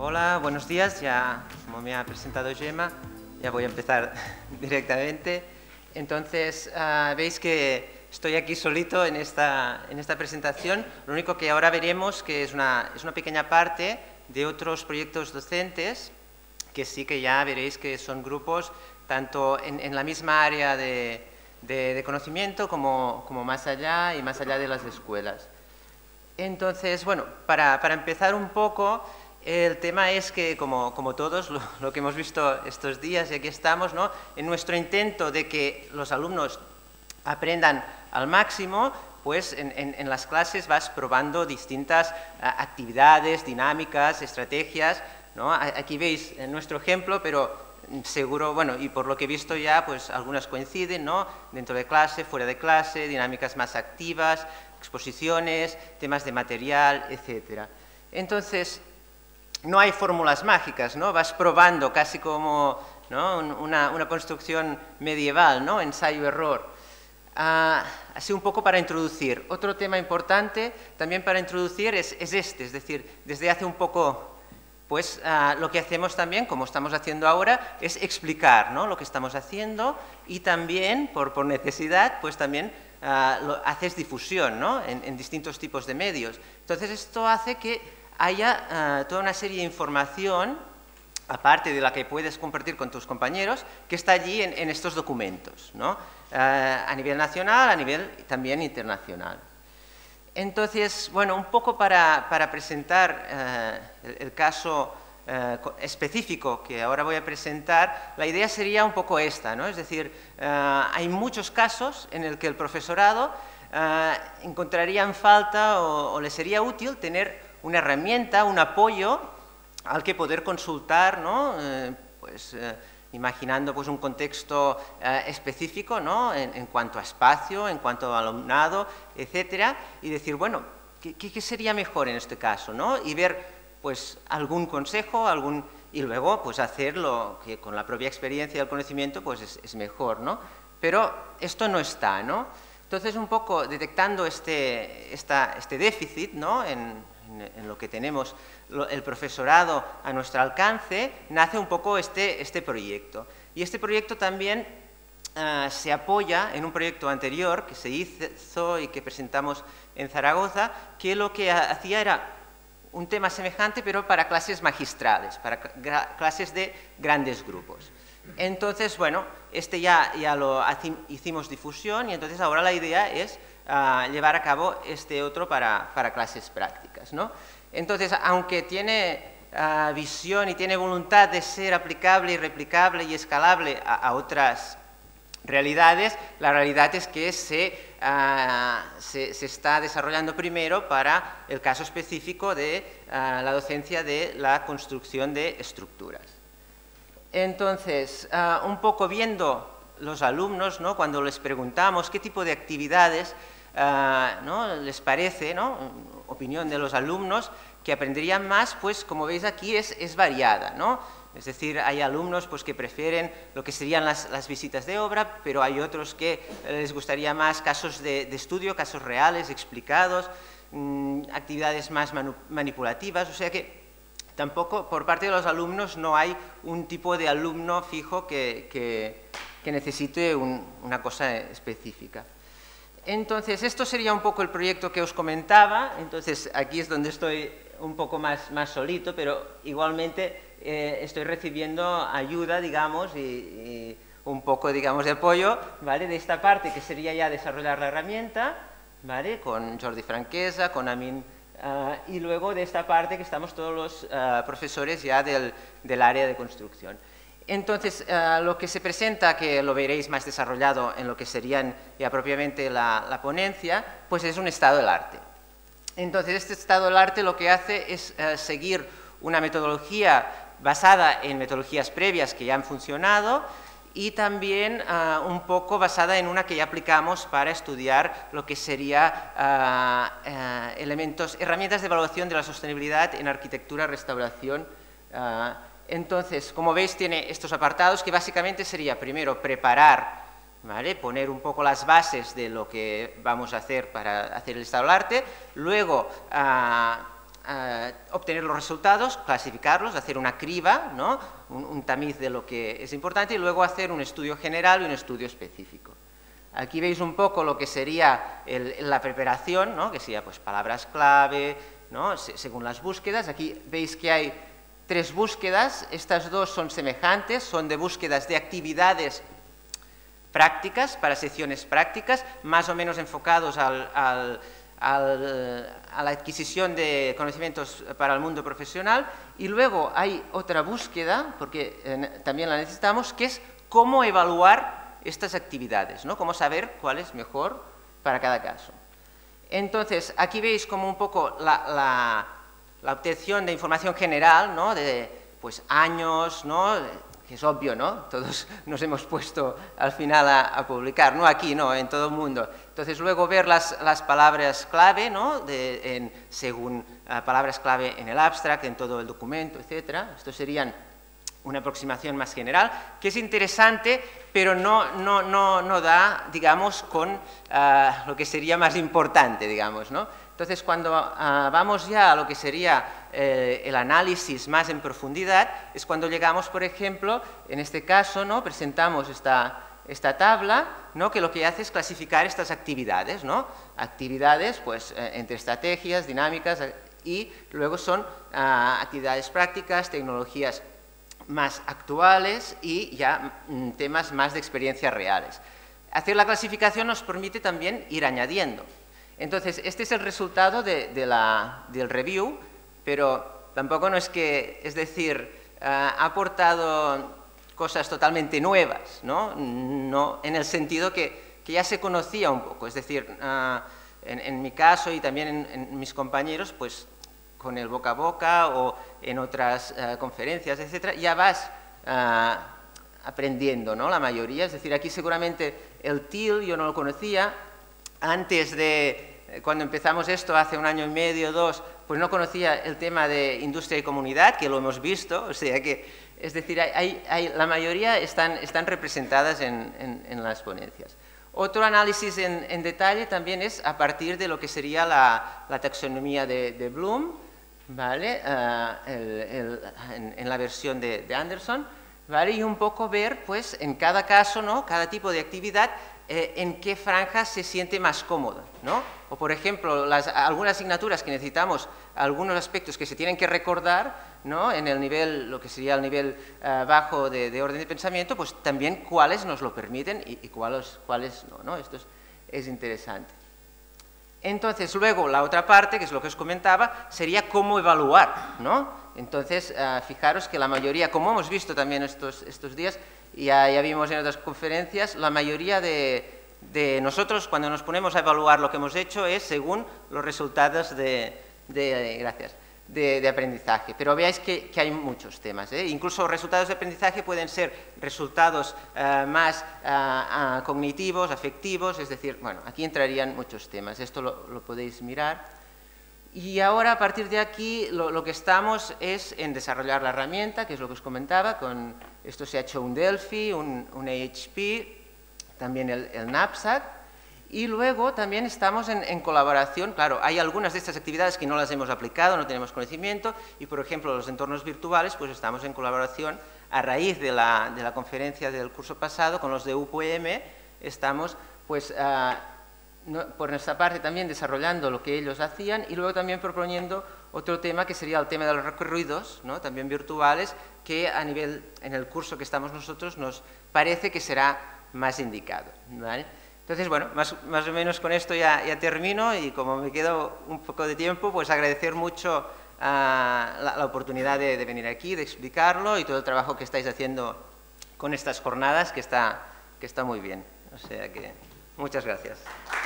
Hola, buenos días. Ya, como me ha presentado Gemma, ya voy a empezar directamente. Entonces, veis que estoy aquí solito en esta presentación. Lo único que ahora veremos que es una pequeña parte de otros proyectos docentes, que sí que ya veréis que son grupos tanto en la misma área de conocimiento como más allá y más allá de las escuelas. Entonces, bueno, para empezar un poco, el tema es que, como todos, lo que hemos visto estos días, y aquí estamos, ¿no?, en nuestro intento de que los alumnos aprendan al máximo, pues en las clases vas probando distintas actividades, dinámicas, estrategias, ¿no? Aquí veis nuestro ejemplo, pero seguro, bueno, y por lo que he visto ya, pues algunas coinciden, ¿no?, dentro de clase, fuera de clase, dinámicas más activas, exposiciones, temas de material, etc. Entonces, no hay fórmulas mágicas, ¿no? Vas probando casi como, ¿no?, una construcción medieval, ¿no?, ensayo-error. Así un poco para introducir. Otro tema importante también para introducir es es decir, desde hace un poco, pues lo que hacemos también, como estamos haciendo ahora, es explicar, ¿no?, lo que estamos haciendo, y también, por necesidad, pues también haces difusión, ¿no?, en distintos tipos de medios. Entonces, esto hace que haya toda una serie de información, aparte de la que puedes compartir con tus compañeros, que está allí en estos documentos, ¿no?, a nivel nacional, a nivel también internacional. Entonces, bueno, un poco para presentar el caso específico que ahora voy a presentar, la idea sería un poco esta, ¿no? Es decir, hay muchos casos en el que el profesorado encontraría en falta o le sería útil tener una herramienta, un apoyo al que poder consultar, ¿no?, imaginando pues un contexto específico, ¿no?, en cuanto a espacio, en cuanto a alumnado, etcétera, y decir, bueno, ¿qué sería mejor en este caso?, ¿no?, y ver pues algún consejo, y luego pues hacerlo, que con la propia experiencia y el conocimiento pues es mejor, ¿no? Pero esto no está, ¿no? Entonces, un poco detectando este déficit, ¿no?, en lo que tenemos el profesorado a nuestro alcance, nace un poco este proyecto. Y este proyecto también se apoya en un proyecto anterior que se hizo y que presentamos en Zaragoza, que lo que hacía era un tema semejante, pero para clases magistrales, para clases de grandes grupos. Entonces, bueno, ya lo hicimos difusión, y entonces ahora la idea es llevar a cabo este otro para clases prácticas, ¿no? Entonces, aunque tiene visión y tiene voluntad de ser aplicable y replicable y escalable a otras realidades, la realidad es que se está desarrollando primero para el caso específico de la docencia de la construcción de estructuras. Entonces, un poco viendo los alumnos, ¿no?, cuando les preguntamos qué tipo de actividades ¿no?, les parece, ¿no?, opinión de los alumnos, que aprenderían más, pues como veis aquí es variada, ¿no? Es decir, hay alumnos pues, que prefieren lo que serían las visitas de obra, pero hay otros que les gustaría más casos de estudio, casos reales, explicados, actividades más manipulativas, o sea que tampoco por parte de los alumnos no hay un tipo de alumno fijo que necesite una cosa específica. Entonces, esto sería un poco el proyecto que os comentaba. Entonces, aquí es donde estoy un poco más solito, pero igualmente estoy recibiendo ayuda, digamos, y un poco, digamos, de apoyo, ¿vale?, de esta parte, que sería ya desarrollar la herramienta, ¿vale?, con Jordi Franquesa, con Amin, y luego de esta parte que estamos todos los profesores ya del área de construcción. Entonces, lo que se presenta, que lo veréis más desarrollado en lo que serían ya propiamente la ponencia, pues es un estado del arte. Entonces, este estado del arte lo que hace es seguir una metodología basada en metodologías previas que ya han funcionado, y también un poco basada en una que ya aplicamos para estudiar lo que sería herramientas de evaluación de la sostenibilidad en arquitectura, restauración. Entonces, como veis, tiene estos apartados que básicamente sería, primero, preparar, ¿vale?, poner un poco las bases de lo que vamos a hacer para hacer el estado del arte, luego obtener los resultados, clasificarlos, hacer una criba, ¿no? un tamiz de lo que es importante y luego hacer un estudio general y un estudio específico. Aquí veis un poco lo que sería la preparación, ¿no? Que sería pues, palabras clave, ¿no? Según las búsquedas. Aquí veis que hay 3 búsquedas, estas 2 son semejantes, son de búsquedas de actividades prácticas, para secciones prácticas, más o menos enfocados a la adquisición de conocimientos para el mundo profesional, y luego hay otra búsqueda, porque también la necesitamos, que es cómo evaluar estas actividades, ¿no? Cómo saber cuál es mejor para cada caso. Entonces, aquí veis como un poco la obtención de información general, ¿no? De pues, años, ¿no? Que es obvio, ¿no? Todos nos hemos puesto al final a publicar, no aquí, no, en todo el mundo. Entonces, luego ver las palabras clave, ¿no? Según palabras clave en el abstract, en todo el documento, etc. Estos serían una aproximación más general, que es interesante, pero no da, digamos, con lo que sería más importante, digamos, ¿no? Entonces, cuando vamos ya a lo que sería el análisis más en profundidad, es cuando llegamos, por ejemplo, en este caso, ¿no? Presentamos esta tabla, ¿no? Que lo que hace es clasificar estas actividades, ¿no? Actividades, pues, entre estrategias, dinámicas, y luego son actividades prácticas, tecnologías más actuales y ya temas más de experiencias reales. Hacer la clasificación nos permite también ir añadiendo. Entonces, este es el resultado del review, pero tampoco no es que, es decir, ha aportado cosas totalmente nuevas, ¿no? No en el sentido que ya se conocía un poco, es decir, en mi caso y también en mis compañeros, pues con el boca a boca o en otras conferencias, etcétera, ya vas aprendiendo, ¿no? La mayoría, es decir, aquí seguramente el TIL yo no lo conocía, antes de, cuando empezamos esto hace 1 año y medio, 2, pues no conocía el tema de industria y comunidad, que lo hemos visto, o sea que, es decir, la mayoría están representadas en las ponencias. Otro análisis en detalle también es a partir de lo que sería la taxonomía de Bloom, ¿vale? En la versión de Anderson, ¿vale? Y un poco ver, pues, en cada caso, ¿no? Cada tipo de actividad, en qué franja se siente más cómodo, ¿no? O, por ejemplo, algunas asignaturas que necesitamos algunos aspectos que se tienen que recordar, ¿no? En el nivel, lo que sería el nivel bajo de orden de pensamiento, pues también cuáles nos lo permiten y cuáles no, ¿no? Esto es interesante. Entonces, luego, la otra parte, que es lo que os comentaba, sería cómo evaluar, ¿no? Entonces, fijaros que la mayoría, como hemos visto también estos días, y ya vimos en otras conferencias, la mayoría de nosotros, cuando nos ponemos a evaluar lo que hemos hecho, es según los resultados de aprendizaje. Pero veáis que hay muchos temas, ¿eh? Incluso resultados de aprendizaje pueden ser resultados más cognitivos, afectivos, es decir, bueno, aquí entrarían muchos temas. Esto lo podéis mirar. Y ahora, a partir de aquí, lo que estamos es en desarrollar la herramienta, que es lo que os comentaba. Con esto se ha hecho un Delphi, un AHP, también el Knapsack. Y luego también estamos en colaboración. Claro, hay algunas de estas actividades que no las hemos aplicado, no tenemos conocimiento, y por ejemplo los entornos virtuales, pues estamos en colaboración a raíz de la conferencia del curso pasado con los de UPM, estamos pues por nuestra parte también desarrollando lo que ellos hacían y luego también proponiendo otro tema que sería el tema de los recorridos, ¿no? También virtuales, que a nivel, en el curso que estamos nosotros, nos parece que será más indicado, ¿vale? Entonces, bueno, más o menos con esto ya termino y como me quedo un poco de tiempo, pues agradecer mucho la oportunidad de venir aquí, de explicarlo y todo el trabajo que estáis haciendo con estas jornadas, que está muy bien. O sea que, muchas gracias.